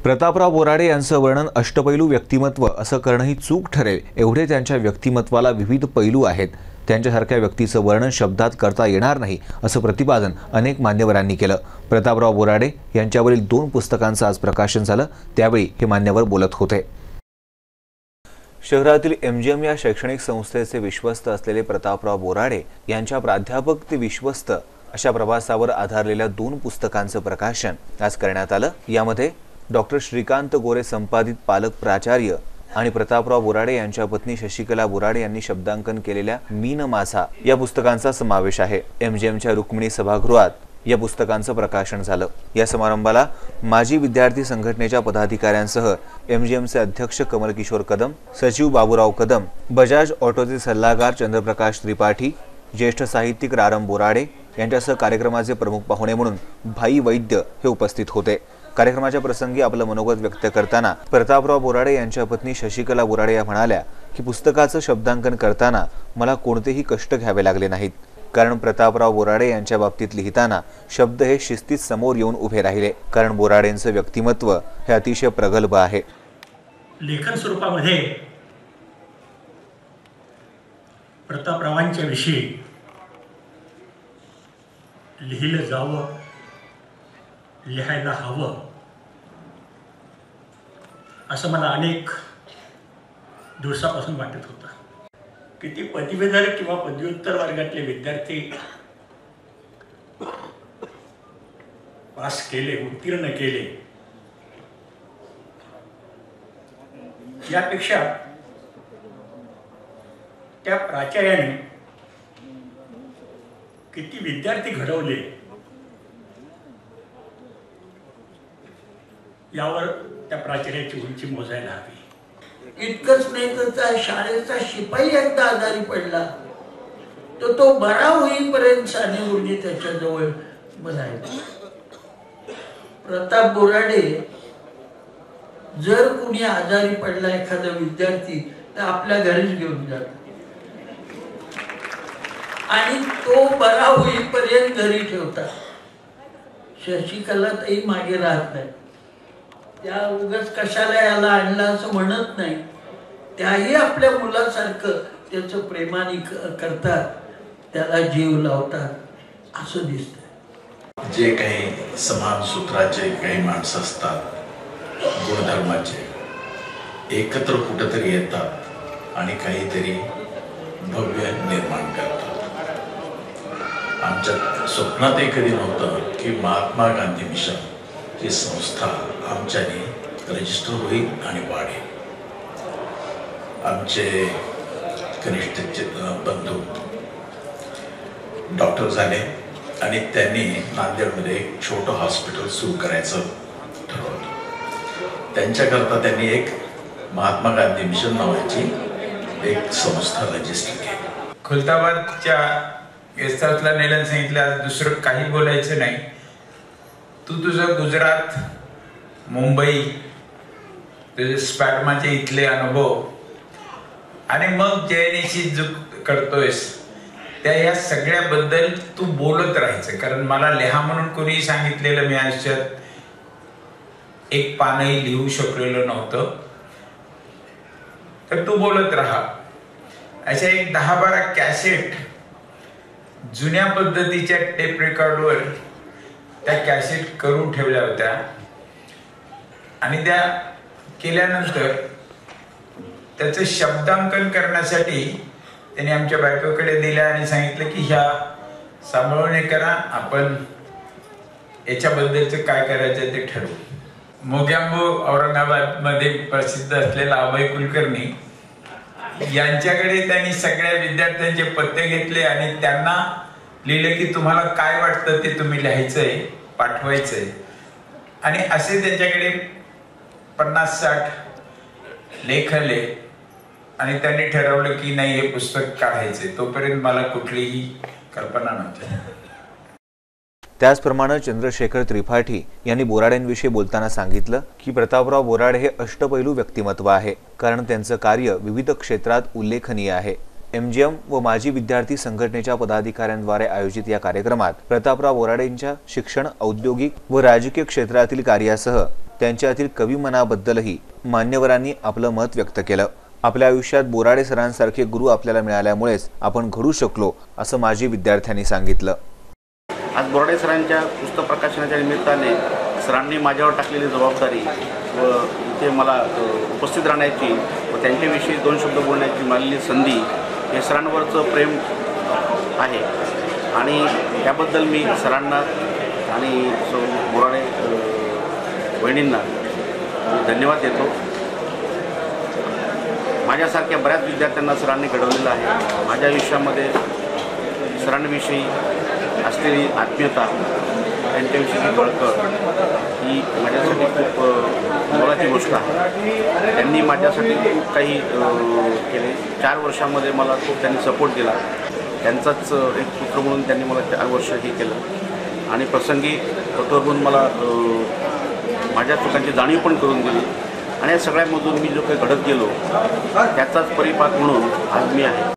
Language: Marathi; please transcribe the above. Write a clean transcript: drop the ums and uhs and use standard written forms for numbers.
प्रतापराव बोराडे यांचं वर्णन अष्टपैलू व्यक्तिमत्व असं करणंही चूक ठरेल, एवढे त्यांच्या व्यक्तिमत्वाला विविध पैलू आहेत. त्यांच्यासारख्या व्यक्तीचं वर्णन शब्दात करता येणार नाही असं प्रतिपादन अनेक मान्यवरांनी केलं. प्रतापराव बोराडे यांच्यावरील 2 पुस्तकांचं आज प्रकाशन झालं, त्यावेळी हे मान्यवर बोलत होते. शहरातील MGM या शैक्षणिक संस्थेचे विश्वस्त असलेले प्रतापराव बोराडे यांच्या प्राध्यापक ते विश्वस्त अशा प्रवासावर आधारलेल्या 2 पुस्तकांचं प्रकाशन आज करण्यात आलं. यामध्ये डॉक्टर श्रीकांत गोरे संपादित पालक प्राचार्य आणि प्रतापराव बोराडे यांच्या पत्नी शशिकला बोराडे यांनी शब्दांकन केलेल्या मीन माझा या पुस्तकांचा समावेश आहे. MGMच्या रुक्मिणी सभागृहात या पुस्तकांचं प्रकाशन झालं. या समारंभाला माजी विद्यार्थी संघटनेच्या पदाधिकाऱ्यांसह MGMचे अध्यक्ष कमल किशोर कदम, सचिव बाबूराव कदम, बजाज ऑटोचे सल्लागार चंद्रप्रकाश त्रिपाठी, ज्येष्ठ साहित्यिक रारम बोराडे यांच्यासह कार्यक्रमाचे प्रमुख पाहुणे म्हणून भाई वैद्य हे उपस्थित होते. कार्यक्रमाच्या प्रसंगी आपलं मनोगत व्यक्त करताना प्रतापराव बोराडे यांच्या पत्नी शशिकला बोराडे या म्हणाल्या की पुस्तकाचं शब्दांकन करताना मला कोणतेही कष्ट घ्यावे लागले नाहीत, कारण प्रतापराव बोराडे यांच्या बाबतीत लिहिताना शब्द हे शिस्तीत समोर येऊन उभे राहिले, कारण बोराडेंचं व्यक्तिमत्व हे अतिशय प्रगल्भ आहे. लेखन स्वरूपामध्ये प्रतापरावांच्या विषयी लिहिलं जावं, लिहायला हवं असं मला अनेक दिवसापासून वाटत होतं. किती पदवीधर किंवा पदव्युत्तर वर्गातले विद्यार्थी पास केले, उत्तीर्ण केले, यापेक्षा त्या प्राचार्याने किती विद्यार्थी घडवले यावर त्या प्राचार्याची उंची मोजायला हवी. इतकंच नाही तर त्या शाळेचा शिपाई एकदा आजारी पडला तर तो बरा होईपर्यंत साने गुरुजी त्याच्याजवळ बसायचे. प्रताप बोराडे जर कुणी आजारी पडला एखादा विद्यार्थी तर आपल्या घरीच घेऊन जातो आणि तो बरा होईपर्यंत घरी ठेवतात. शशिकला ताई मागे राहत नाही, त्या उगाच कशाला याला आणला असं म्हणत नाही, त्याही आपल्या मुलासारखं त्याचं प्रेमाने करतात, त्याला जीव लावतात असं दिसतं. जे काही समान सूत्राचे काही माणसं असतात, गुणधर्माचे, एकत्र कुठेतरी येतात आणि काहीतरी भव्य निर्माण करतात. आमच्या स्वप्नातही कधी नव्हतं की महात्मा गांधी मिशन ही संस्था आमच्याने रजिस्टर होईल आणि वाढेल. आमचे कनिष्ठ बंधू डॉक्टर झाले आणि त्यांनी नांदेडमध्ये एक छोटं हॉस्पिटल सुरू करायचं ठरवलं. त्यांच्याकरता त्यांनी एक महात्मा गांधी मिशन नावाची एक संस्था रजिस्टर केली. खुलताबादच्या गेस्ट हाऊसला नेल्यानं सांगितलं आज दुसरं काही बोलायचं नाही, तू तुझं गुजरात, मुंबई, तुझे स्पॅटमाचे इथले अनुभव आणि मग JNEची जो करतोयस त्या या सगळ्याबद्दल तू बोलत राहायचं. कारण मला लिहा म्हणून कोणी सांगितलेलं मी आयुष्यात एक पानही लिहू शकलेलं नव्हतं, तर तू बोलत राहा. अशा एक 10-12 कॅसेट जुन्या पद्धतीच्या टेप रेकॉर्डवर त्या कॅसेट करून ठेवल्या होत्या आणि त्या केल्यानंतर त्याचं शब्दांकन करण्यासाठी त्यांनी आमच्या बायकोकडे दिल्या आणि सांगितलं की ह्या सांभाळून हे करा, आपण याच्याबद्दलचं काय करायचं ते ठरवू. मोग्यांबो औरंगाबादमध्ये प्रसिद्ध असलेला अभय कुलकर्णी यांच्याकडे त्यांनी सगळ्या विद्यार्थ्यांचे पत्ते घेतले आणि त्यांना लिहिलं की तुम्हाला काय वाटतं ते तुम्ही लिहायचंय, पाठवायचंय. आणि असे त्यांच्याकडे 50-60 लेख आले आणि त्यांनी ठरवलं की नाही हे पुस्तक काढायचंय. तोपर्यंत मला कुठलीही कल्पना नव्हती. त्याचप्रमाणे चंद्रशेखर त्रिपाठी यांनी बोराडेंविषयी बोलताना सांगितलं की प्रतापराव बोराडे हे अष्टपैलू व्यक्तिमत्व आहे, कारण त्यांचं कार्य विविध क्षेत्रात उल्लेखनीय आहे. MGM व माजी विद्यार्थी संघटनेच्या पदाधिकाऱ्यांद्वारे आयोजित या कार्यक्रमात प्रतापराव बोराडेंच्या शिक्षण, औद्योगिक व राजकीय क्षेत्रातील कार्यासह त्यांच्यातील कविमनाबद्दलही मान्यवरांनी आपलं मत व्यक्त केलं. आपल्या आयुष्यात बोराडे सरांसारखे गुरु आपल्याला मिळाल्यामुळेच आपण घडू शकलो, असं माजी विद्यार्थ्यांनी सांगितलं. आज बोराडे सरांच्या पुस्तक प्रकाशनाच्या निमित्ताने सरांनी माझ्यावर टाकलेली जबाबदारी व इथे मला उपस्थित राहण्याची व त्यांच्याविषयी 2 शब्द बोलण्याची मिळालेली संधी हे सरांवरचं प्रेम आहे आणि त्याबद्दल मी सरांना आणि बोराडे वहिनींना धन्यवाद देतो. माझ्यासारख्या बऱ्याच विद्यार्थ्यांना सरांनी घडवलेलं आहे. माझ्या आयुष्यामध्ये सरांविषयी असलेली आत्मीयता, त्यांच्याविषयी कळकळ ही माझ्यासाठी खूप मोलाची गोष्ट आहे. त्यांनी माझ्यासाठी खूप काही केले. 4 वर्षामध्ये मला खूप त्यांनी सपोर्ट दिला. त्यांचाच एक पुत्र म्हणून त्यांनी मला 4 वर्ष हे केलं आणि प्रसंगी कठोर म्हणून मला माझ्या चुकांची जाणीव पण करून दिली आणि या सगळ्यामधून मी जो काही घडत गेलो त्याचाच परिपाक म्हणून आज मी आहे.